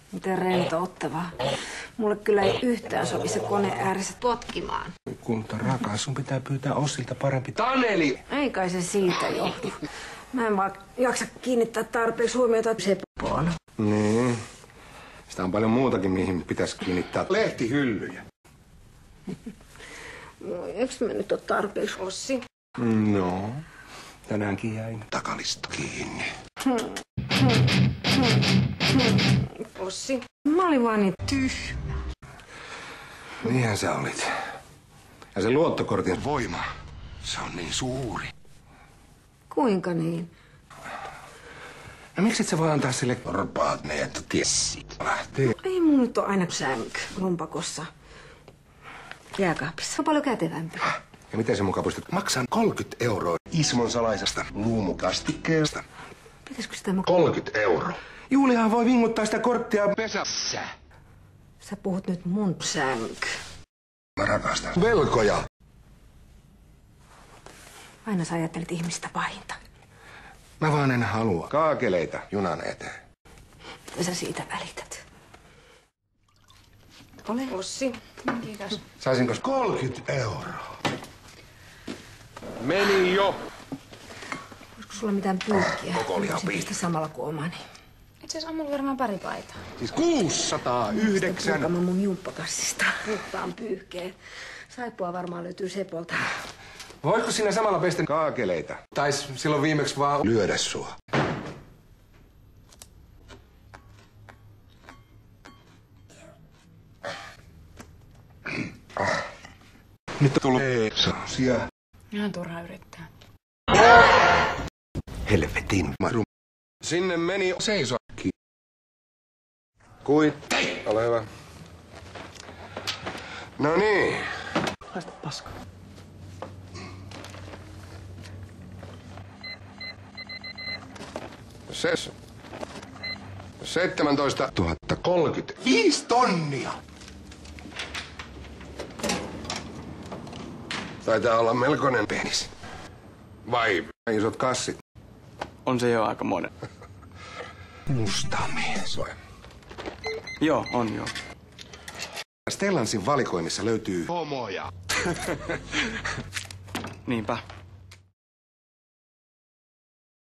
Miten rentouttavaa. Mulle kyllä ei yhtään sovi se kone ääressä potkimaan. Kunta rakas, sun pitää pyytää Ossilta parempi Taneli! Ei kai se siitä johdu. Mä en vaan jaksa kiinnittää tarpeeksi huomiota Seppoon. Niin. Sitä on paljon muutakin, mihin pitäisi kiinnittää. Lehtihyllyjä. Eikö mä nyt ole tarpeeksi, Ossi? No, tänäänkin jäin takalista kiinni. Ossi, mä olin vaan niin tyhmä. Niinhän sä olit. Ja se luottokortin voima, se on niin suuri. Kuinka niin? No miksi et sä voi antaa sille korpaat ne, että tiessit lähtee? Ei mun nyt ole aina sänky lompakossa. Jääkaapissa. On paljon kätevämpi. Ja miten se mukaan pystyt? Maksan 30 € Ismon salaisesta luumukastikkeesta. Pitäisikö sitä mukaan? 30 €. Juliahan voi vinguttaa sitä korttia pesässä. Sä puhut nyt mun sänky. Mä rakastan velkoja. Aina sä ajattelet ihmistä pahinta. Mä vaan en halua kaakeleita junan eteen. Ja sä siitä välität. Ole. Ossi. Kiitos. Saisinko 30 €? Meni jo. Olisiko sulla mitään pyykkiä? Koko liha pistä samalla kuin omani. Itse asiassa on mulla varmaan pari paitaa. Siis 609. Purkamaan mun jumppakassista. Puhtaan pyyhkeen. Saippua varmaan löytyy Sepolta. Voisiko sinä samalla pestä kaakeleita? Tais silloin viimeksi vaan lyödä sua. Nyt tulee saasia. Ihan turha yrittää. Helvetin maru. Sinne meni seisokki. Kuitti. Ole hyvä. No niin. Haista paska. Ses. 17 035 tonnia. Taitaa olla melkoinen penis. Vai isot kassit? On se jo aika monen. Musta mies. Vai? Joo, on joo. Stellansin valikoimissa löytyy homoja. Niinpä.